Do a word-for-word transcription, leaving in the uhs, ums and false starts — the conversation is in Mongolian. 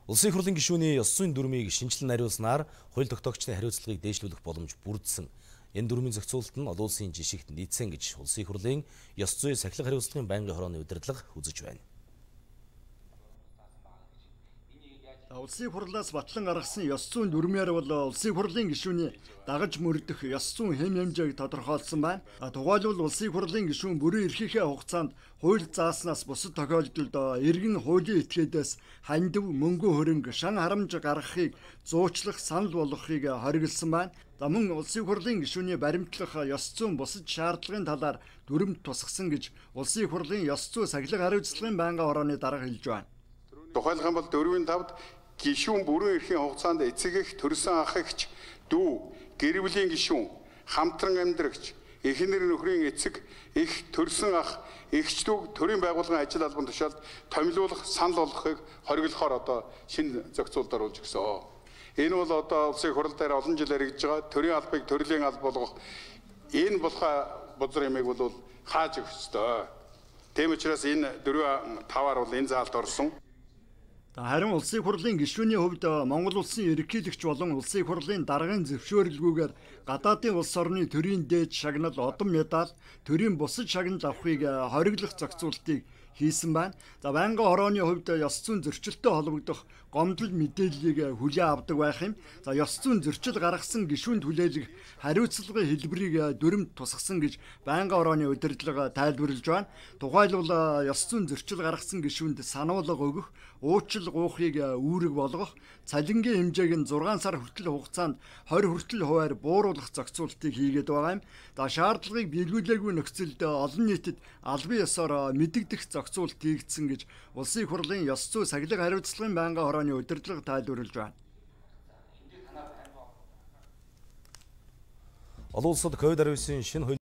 Улсын их хурлын гишүүний ёс зүйн дүрмийг шинжилэн хариулснаар хууль тогтоогчдын хариуцлагыг дээшлүүлэх боломж бүрдсэн. Энэ дүрмийн зохицуулалт нь олон улсын жишгт нийцсэн гэж улсын их хурлын ёс зүйн сахилга хариуцлагын байнгын хорооны удирдлага үзэж байна. Улсын хурлаас батлан гаргасан ёс зүйн дүрмээр бол улсын хурлын гишүүний дагаж мөрдөх ёс зүйн хэм хэмжээг тодорхойлсон байна. Тухайлбал улсын хурлын гишүүн бүрэн эрхийнхээ хугацаанд хууль зааснаас бусад тохиолдолд иргэн хуулийн этгээдээс хандив, мөнгө хөрөнгө, шан харамж гаргахыг зуучлах, санал болгохыг хориглосон байна. За мөн улсын хурлын гишүүний баримтлах ёс зүйн бусад шаардлагын талаар дүрмд тусгасан гэж улсын хурлын ёс зүйн сахилга хариуцлагын байнгын хорооны дарга хэлж байна. Тухайлх юм бол дөрвийн тавд гишүүн бүрэн эрхийн хугацаанд эцэг эх, төрсөн ах эгч, дүү, гэр бүлийн гишүүн, хамтран амьдрагч, эхнэр нөхрийн эцэг, эх, төрсөн ах, эгч дүү төрийн байгууллагын ажил албан тушаалд томилуулах, санал болгохыг хориглохоор одоо шинэ зохицуулалт оруулж өгсөн. Энэ бол одоо улсын хурал дээр олон жил яригдж байгаа төрийн албыг төрлийн алба болгох энэ болохоо бузар ямиг бол хааж өгөх ёстой. Тийм учраас энэ дөрвөн таваар бол энэ заалд орсон. Харин улсын хурлын гишүүний хувьд Монгол улсын ерөнхийлөгч болон улсын хурлын даргын зөвшөөрлгүйгээр гадаадын улс орны төрийн дээд шагнал одон медаль, төрийн бусад шагнал авахыг хориглох зохицуултыг хийсэн байна. За байнгын хорооны хувьд ёс зүйн зөрчилтэй холбогдох гомдол мэдээллийг хүлээн авдаг байх юм. За ёс зүйн зөрчил гаргасан гишүүнд хүлээлгэх хариуцлагын хэлбэрийг дүрмд тусгасан гэж байнгын хорооны удирдлага тайлбарлаж байна. Тухайлбал ёс зүйн зөрчил гаргасан гишүүнд сануулга өгөх, уучлал гуйхыг үүрэг болгох, цалингийн хэмжээг нь зургаан сар хүртэл хугацаанд хорь хүртэл хувиар бууруулах зохицуултыг хийгээд байгаа юм. За шаардлагыг биелүүлээгүй нөхцөлд олон нийтэд албан ёсоор мэдэгдэх зохицуулт хийгдсэн гэж улсын их хурлын ёс зүйн сахилга хариуцлагын байнгын хорооны удирдлага тайлбарлаж байна. Олон улсад ковид-19 шинэ